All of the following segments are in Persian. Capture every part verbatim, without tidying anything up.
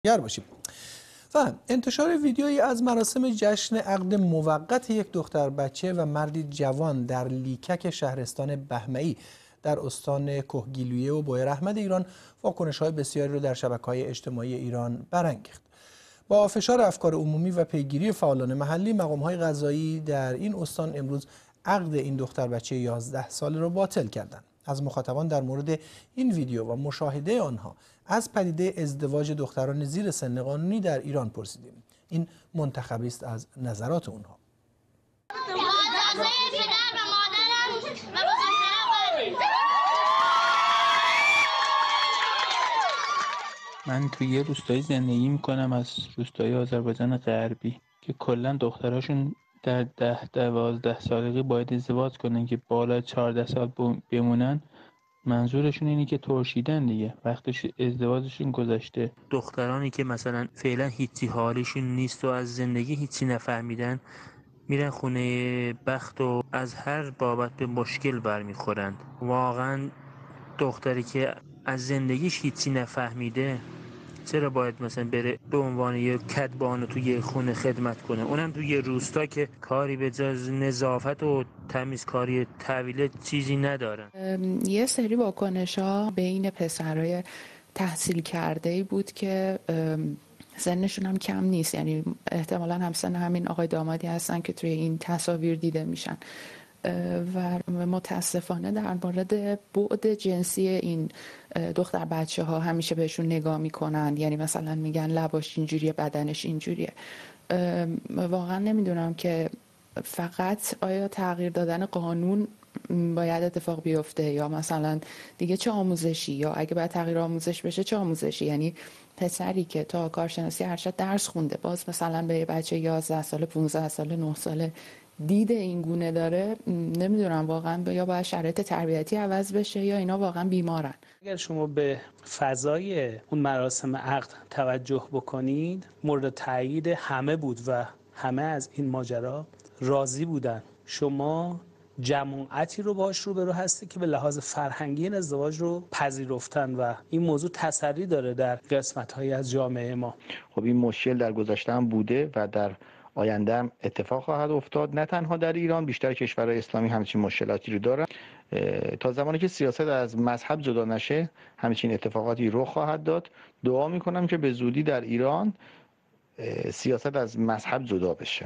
گر باشیم. و انتشار ویدیویی از مراسم جشن عقد موقت یک دختر بچه و مردی جوان در لیکک شهرستان بهمه‌ای در استان کهگیلویه و بویراحمد ایران واکنش‌های بسیاری را در شبکه‌های اجتماعی ایران برانگیخت. با فشار افکار عمومی و پیگیری فعالان محلی، مقام‌های قضایی در این استان امروز عقد این دختر بچه یازده ساله را باطل کردند. از مخاطبان در مورد این ویدیو و مشاهده آنها از پدیده ازدواج دختران زیر سن قانونی در ایران پرسیدیم. این منتخبی است از نظرات اونها. من توی یه روستایی زندگی میکنم از روستای آذربایجان غربی که کلا دختراشون در ده دوازده سالگی باید ازدواج کنن که بالا چهارده سال بمونن. منظورشون اینه که ترشیدن دیگه، وقتش ازدواجشون گذشته. دخترانی که مثلا فعلا هیچی حالشون نیست و از زندگی هیچی نفهمیدن میرن خونه بخت و از هر بابت به مشکل برمیخورند. واقعا دختری که از زندگیش هیچی نفهمیده چرا باید مثلا بره به عنوان یه کدبانو توی یه خونه خدمت کنه، اونم توی یه روستا که کاری به جز نظافت و تمیزکاری طویله چیزی ندارن. یه سری واکنش‌ها بین پسرای تحصیل کرده‌ای بود که سنشون هم کم نیست، یعنی احتمالاً همسن همین آقای دامادی هستن که توی این تصاویر دیده میشن و متاسفانه در مورد بعد جنسی این دختر بچه ها همیشه بهشون نگاه میکنن، یعنی مثلا میگن لباش اینجوریه، بدنش اینجوریه. واقعا نمیدونم که فقط آیا تغییر دادن قانون باید اتفاق بیفته یا مثلا دیگه چه آموزشی، یا اگه باید تغییر آموزش بشه چه آموزشی. یعنی پسری که تا کارشناسی ارشد درس خونده باز مثلا به بچه یازده ساله، پانزده ساله، نه ساله دید این گونه داره، نمیدونم واقعا یا باید شرایط تربیتی عوض بشه یا اینا واقعا بیمارن. اگر شما به فضای اون مراسم عقد توجه بکنید، مورد تایید همه بود و همه از این ماجرا راضی بودن. شما جماعتی رو باش روبرو هستی که به لحاظ فرهنگی این ازدواج رو پذیرفتن و این موضوع تسری داره در قسمت‌هایی از جامعه ما. خب این مشکل در گذشته هم بوده و در آینده هم اتفاق خواهد افتاد، نه تنها در ایران، بیشتر کشورهای اسلامی همچین مشکلاتی رو دارن. تا زمانی که سیاست از مذهب جدا نشه همچین اتفاقاتی رخ خواهد داد. دعا میکنم که به زودی در ایران سیاست از مذهب جدا بشه.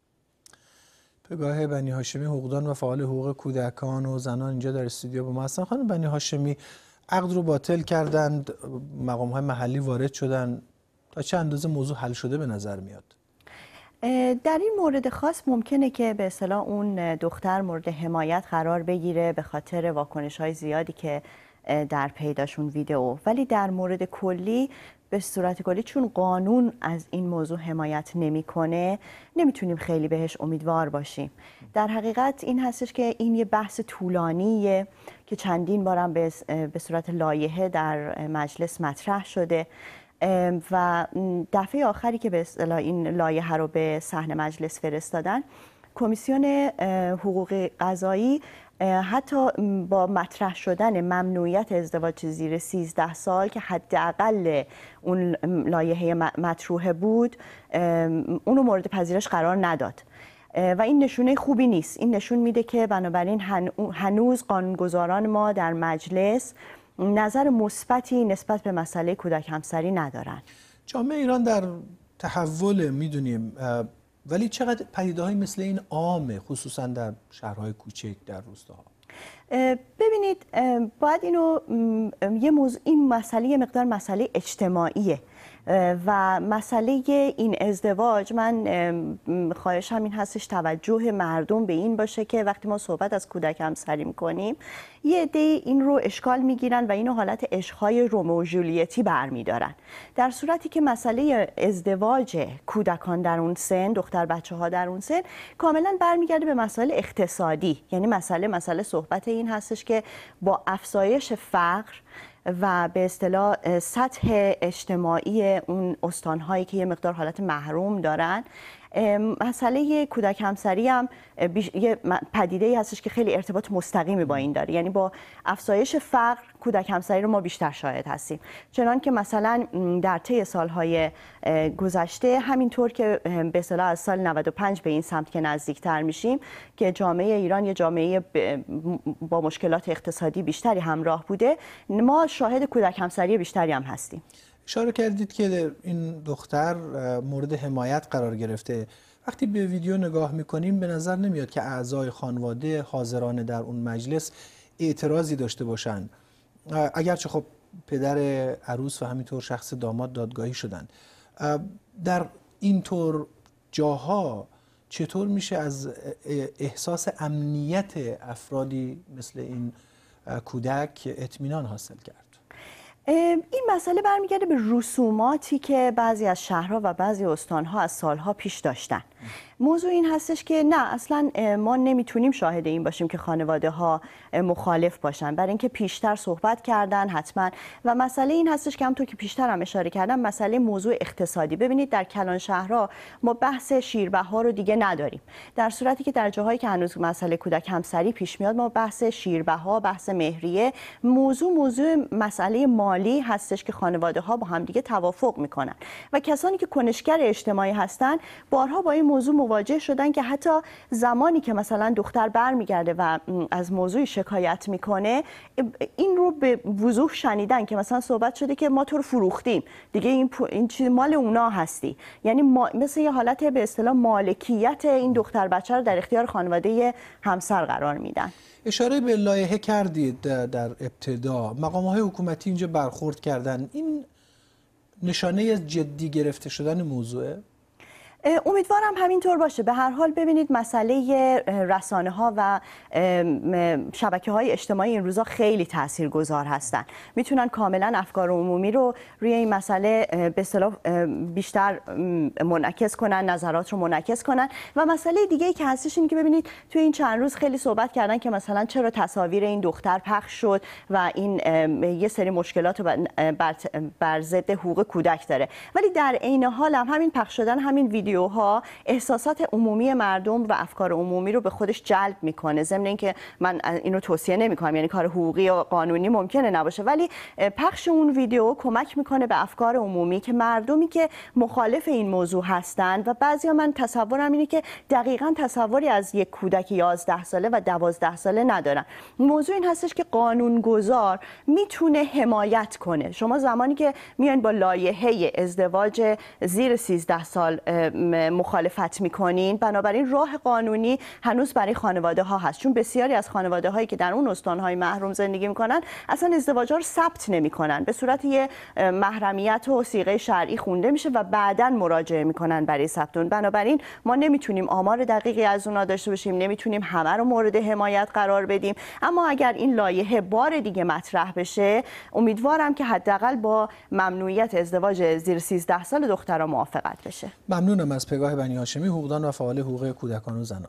پگاه بنی هاشمی، حقوقدان و فعال حقوق کودکان و زنان اینجا در استودیو با ما هستن. خانم بنی هاشمی، عقد رو باطل کردند، مقام‌های محلی وارد شدن، تا چه اندازه موضوع حل شده به نظر میاد؟ در این مورد خاص ممکنه که به اصطلاح اون دختر مورد حمایت قرار بگیره به خاطر واکنش‌های زیادی که در پیداشون ویدئو، ولی در مورد کلی به صورت کلی چون قانون از این موضوع حمایت نمیکنه نمیتونیم خیلی بهش امیدوار باشیم. در حقیقت این هستش که این یه بحث طولانیه که چندین بارم به صورت لایحه در مجلس مطرح شده و دفعه آخری که به اصطلاح این لایحه رو به صحن مجلس فرستادن، کمیسیون حقوق قضایی حتی با مطرح شدن ممنوعیت ازدواج زیر سیزده سال که حداقل اون لایحه مطروحه بود، اونو مورد پذیرش قرار نداد و این نشونه خوبی نیست. این نشون میده که بنابراین هنوز قانونگذاران ما در مجلس نظر مثبتی نسبت به مسئله کودک همسری ندارن. جامعه ایران در تحول میدونیم، ولی چقدر پدیده‌های مثل این عامه، خصوصا در شهرهای کوچک، در روستاها؟ ببینید، باید اینو یه موضوع، این مسئله یه مقدار مسئله اجتماعیه و مسئله این ازدواج، من خواهشم این هستش توجه مردم به این باشه که وقتی ما صحبت از کودک همسری میکنیم یه عده این رو اشکال میگیرن و اینو حالت عشق‌های رومئو و ژولیتی برمیدارن، در صورتی که مسئله ازدواج کودکان در اون سن، دختر بچه ها در اون سن، کاملا برمیگرده به مسائل اقتصادی. یعنی مسئله مسئله صحبت این هستش که با افزایش فقر و به اصطلاح سطح اجتماعی اون استانهایی که یه مقدار حالت محروم دارن، مسئله کودک همسری هم یه پدیده‌ای هستش که خیلی ارتباط مستقیمی با این داره، یعنی با افزایش فقر کودک همسری رو ما بیشتر شاهد هستیم، چنان که مثلا در طی سالهای گذشته همینطور که به اصطلاح از سال نود و پنج به این سمت که نزدیکتر میشیم که جامعه ایران یه جامعه با مشکلات اقتصادی بیشتری همراه بوده، ما شاهد کودک همسری بیشتری هم هستیم. اشاره کردید که این دختر مورد حمایت قرار گرفته. وقتی به ویدیو نگاه میکنیم به نظر نمیاد که اعضای خانواده حاضران در اون مجلس اعتراضی داشته باشند، اگرچه خب پدر عروس و همینطور شخص داماد دادگاهی شدن. در اینطور جاها چطور میشه از احساس امنیت افرادی مثل این کودک اطمینان حاصل کرد؟ این مسئله برمیگرده به رسوماتی که بعضی از شهرها و بعضی استانها از سالها پیش داشتن. موضوع این هستش که نه، اصلا ما نمیتونیم شاهد این باشیم که خانواده ها مخالف باشن، برای اینکه پیشتر صحبت کردن حتما. و مسئله این هستش که همونطور که پیشتر هم اشاره کردم، مسئله موضوع اقتصادی. ببینید در کلان شهرها ما بحث شیربها رو دیگه نداریم، در صورتی که در جاهایی که هنوز مسئله کودک همسری پیش میاد ما بحث شیربها، بحث مهریه، موضوع موضوع مسئله مالی هستش که خانواده ها با هم دیگه توافق میکنن و کسانی که کنشگر اجتماعی هستن بارها با این موضوع مواجه شدن که حتی زمانی که مثلا دختر برمیگرده و از موضوع شکایت میکنه این رو به وضوح شنیدن که مثلا صحبت شده که ما تو رو فروختیم دیگه، این این چیز مال اونا هستی، یعنی ما مثل یه حالت به اصطلاح مالکیت این دختر بچه رو در اختیار خانواده همسر قرار میدن. اشاره به لایحه کردید در ابتدا، مقام‌های حکومتی اینجا برخورد کردن، این نشانه جدی گرفته شدن موضوعه؟ امیدوارم همینطور باشه. به هر حال ببینید مسئله رسانه ها و شبکه های اجتماعی این روزا خیلی تاثیرگذار هستن، میتونن کاملا افکار عمومی رو روی این مسئله به اصطلاح بیشتر منعکس کنن، نظرات رو منعکس کنن. و مسئله دیگه ای که هستش این که ببینید توی این چند روز خیلی صحبت کردن که مثلا چرا تصاویر این دختر پخش شد و این یه سری مشکلات بر ضد حقوق کودک داره، ولی در عین حال هم همین پخش شدن همین ویدیو ها احساسات عمومی مردم و افکار عمومی رو به خودش جلب میکنه. ضمن اینکه من اینو توصیه نمیکنم، یعنی کار حقوقی و قانونی ممکنه نباشه، ولی پخش اون ویدیو کمک میکنه به افکار عمومی که مردمی که مخالف این موضوع هستند و بعضیا من تصورم اینه که دقیقاً تصوری از یک کودک یازده ساله و دوازده ساله ندارن. موضوع این هستش که قانونگذار میتونه حمایت کنه. شما زمانی که میان با لایحه ازدواج زیر سیزده سال مخالفت میکنین، بنابراین راه قانونی هنوز برای خانواده ها هست، چون بسیاری از خانواده هایی که در اون استانهای محروم زندگی میکنن اصلا ازدواج رو ثبت نمیکنن، به صورت یه محرمیت و صیغه شرعی خونده میشه و بعداً مراجعه میکنن برای ثبت اون. بنابراین ما نمیتونیم آمار دقیقی از اونها داشته باشیم، نمیتونیم همه رو مورد حمایت قرار بدیم، اما اگر این لایحه بار دیگه مطرح بشه امیدوارم که حداقل با ممنوعیت ازدواج زیر سیزده سال دخترها موافقت بشه. ممنونم از پگاه بنی هاشمی، حقوقدان و فعال حقوق کودکان و زنان.